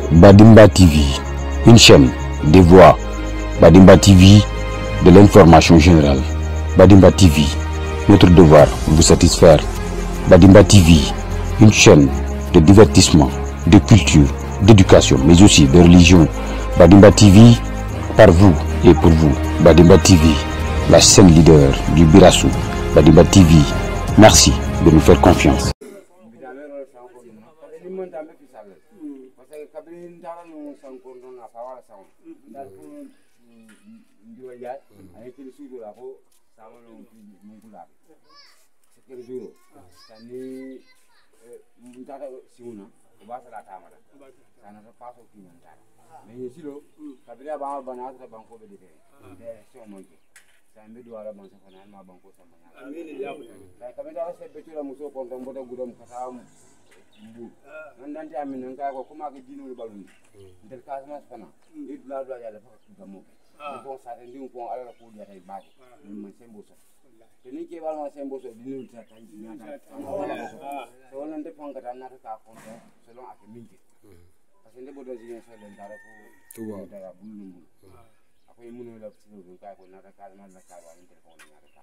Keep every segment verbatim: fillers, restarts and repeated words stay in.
Badimba T V, une chaîne des voix. Badimba T V, de l'information générale. Badimba T V, notre devoir, vous satisfaire. Badimba T V, une chaîne de divertissement, de culture, d'éducation, mais aussi de religion. Badimba T V, par vous et pour vous. Badimba T V, la chaîne leader du Birassou. Badimba T V, merci de nous faire confiance. Nandante amin nanga ko kuma ke dino baluni del kasmas fana e dula dula ya la gamo ko sa ndi ko ala ko ya tay baako man sembo so te ni ke wal ma sembo so dino ta tan nyata so wonan de fonga tan nata ka ko selon ak minje parce que ndebo do jine so len dara ko tuwa dara bulu bulu akoy muno la ci do ka ko nata ka man la ka wal telefon nyata ka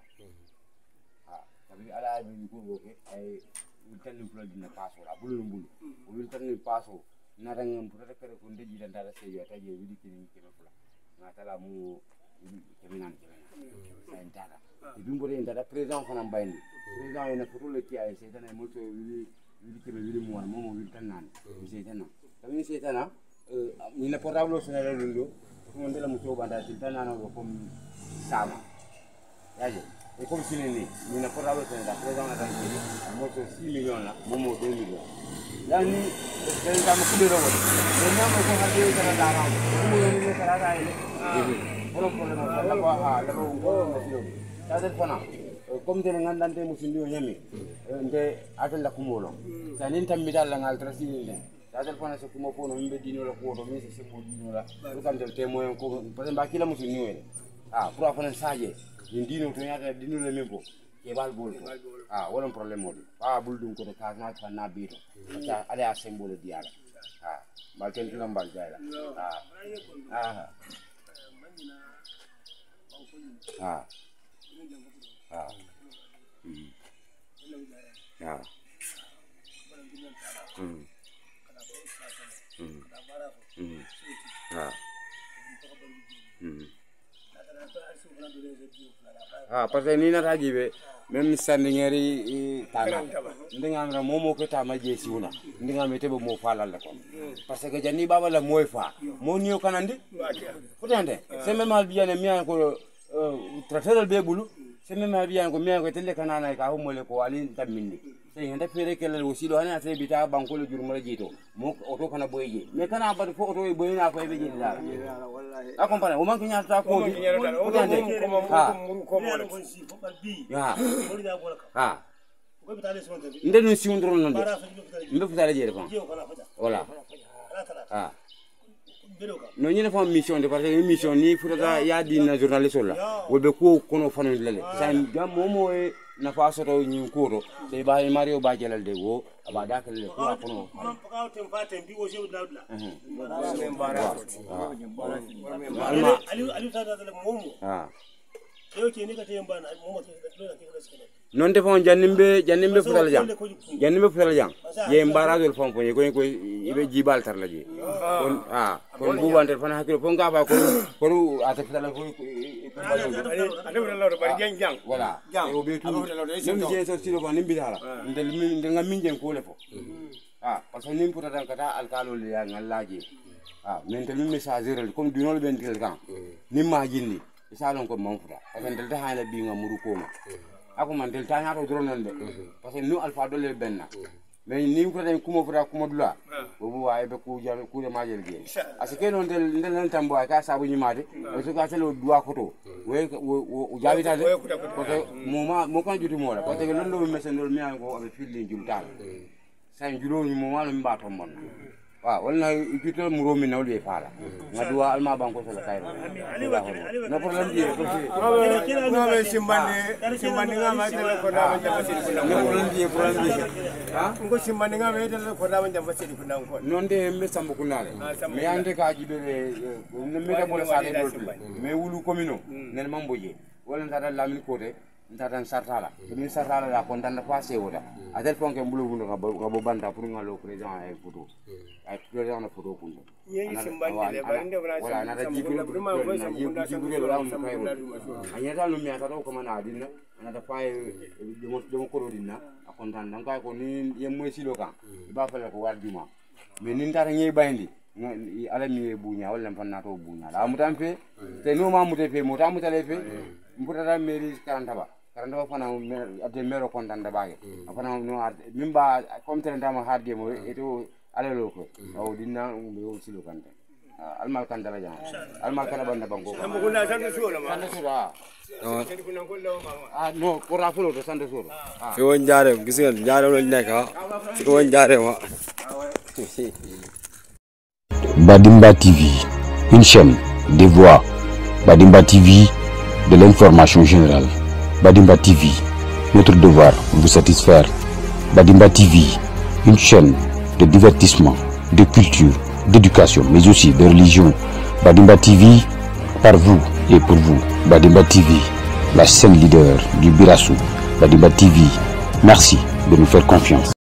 ha tabi ala bi ko boke ay tan fulo dina paso la bulu bulu wul tan paso na rangam pura kare ko ndeji dan dara seyo taje widi kini kema fula na tala mu keminan keminan sa intara e bimbo de ndara président fana bayni président ina foto le ki ay setan ay moto wili wili kebe wili mo wan mo wili tan nan setan tamin setana ni na portable so na lundo ko ndela mo to banda tan nan ko comme sama yaje e comme si ni ni na portable so na président na tan ki moto six millions la momo deux millions yani den kam ko do rawol den nyam ko hande dara dara ko mo ni dara dara ile ko problème la ko ha la ko ko na silo tadel fana comme den ngandante musindi o nyami nde atel la kumolo tanin tam midal la ngal trasini le tadel fana so kumo fono mbe dino la ko do mi se ko dino la ko kam del témoin ko parce que ba kila musindi wele ah pour afana saje ni dino to nyata dino le membo ke bal bol ah wala problème mo ah bul dum ko de ka na fa na bito ta ala symbole diala ah bal ten tulam bal jayla ah ah ah ah ah hmm hmm hmm ah hmm ah parce que ni na tajibe même sandingeri tana ndinga momo ko tama je siuna ndinga metebe mo falal la ko parce que jani baba la moy fa mo niyo kanandi futande c'est même bien mi ko traiteur be bulu c'est même bien ko mi ko tele kanana ka ho mole ko ali tamindi c'est ngenda fere kele aussi do ana sai bita banko le jurmo la jito mo auto kana boye mais kana ba ko auto boye na ko be jini dara a comprendre o man ko nyata ko di futande ha ha nde no si undro non mbe futale jere fa voilà ah no ñene fa mission de parce que mission ni futata ya di na journaliste la wobe ko kono fanu lele sa gam momo e na fa soto ñi ko to te ba mario ba jelal de wo aba da kale ko kono ko tem fatem bi o jew dawdla ali ali ta da momo ah non defon jannimbe jannimbe futal jang jannimbe futal jang ye mbaradol fon ko ko ko ibe jibal tar la ji kon ah kon bu wante fana hakilo fon ga ba ko ko ata futal ko ande wala lawdo bari jang jang voilà o be tu nem je so silo ko nimbi dala ndel min ndel ngam min jen ko le fo ah parce que nim puta tan kata alkalo le ya ngalaji ah men tel min messager comme du non ben tel kan nim ma jinni salon ko manfuta parce que delta hala bi ngamuru ko ma ako man delta nyato dronon de parce que nous alpha dole benna mais ni ko tan kuma futa kuma dula bobu waye be ku jare ku de majel ge parce que non del del tambo ka sabu nyimade so ka selo dua koto we o jabita de parce que mo ma mo kan jutu mo la parce que londo be mesendol mi an ko be filli jultal sa julo ni mo ma lo mbato mon wa wala ikito muro min nawle be fala ngaduwa alma banko sala kayro no problem di no be simbande simbande ngama tele ko da jamba sidi ko no problem di problem di ha ngo simbande ngama tele ko da jamba sidi ko nan ko non de mbe sambu kunale me ande ka jibele ne me da bola sale do me wulu komino nen mamboje wala ndata lamine kote ndata sartala min sartala la ko ndanda passé woda adel fonke mbulu wulu ngabo banda pour ngalo président ay photo ay président na photo kunde yegi simbande le bande wala na da jibele na jibele la mo kayro anyata no mi ata ko mana dinna ana da fay demo demo ko dinna akon tan dan kay ko ni yemmoy silo kan ba fale ko wardima mais nin tara ñey bayndi ala mi buña wala fanna to buña la mutam fe te no ma muté fe mutam mutale fe mbutata mairie karanta ba karanta ba fana ate mero kontanda baage fana no mimba comme tene dama harde mo eto alelo ko o dinna mo silo kanta almal kanta la jama almal kana banda banko am ko na sante solo ma sante solo ah no ko rafulo to sante solo fi won jaare gis ngeen jaare lo nek ha fi won jaare ma Badimba T V, une chaîne des voix. Badimba T V, de l'information générale. Badimba T V, notre devoir, vous satisfaire. Badimba T V, une chaîne de divertissement, de culture, d'éducation, mais aussi de religion. Badimba T V, par vous et pour vous. Badimba T V, la chaîne leader du Birassou. Badimba T V, merci de nous faire confiance.